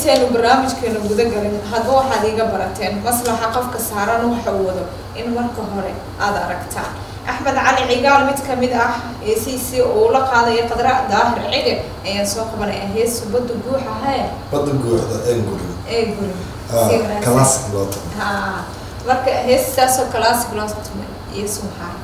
intaanu barnaamijkeena guda galin hadba waxaad iga barateen maslaxa qofka saaran waxa uu wado in marka hore aad aragtaan Axmed Cali Cigaal mid kamid ah ACC oo la qaaday qadra daahir cige ayaan soo qabanay hees badu guuxa haya badu guuxda ee guri classic lot marka hees saasoo classic lot iyo suuxa